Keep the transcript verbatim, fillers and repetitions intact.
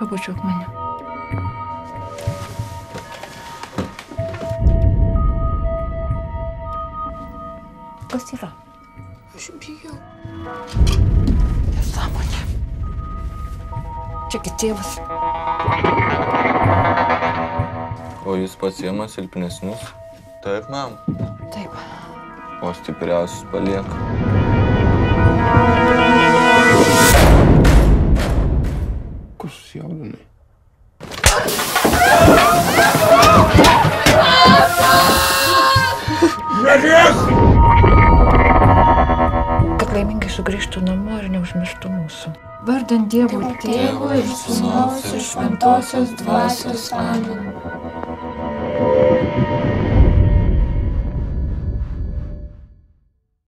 Pabučiuok mane. Kas yra? Aš bijau. Nesąmonė. Čiagi tėvas. O jis pasiima silpnesnius? Taip, mam. Taip. O stipriausius palieka. Ko susijaudinai? Nelies! Kad laimingai sugrįžtų namo ir neužmirštų mūsų. Vardant Dievo Tėvo ir Sūnaus ir Šventosios Dvasios. Amen.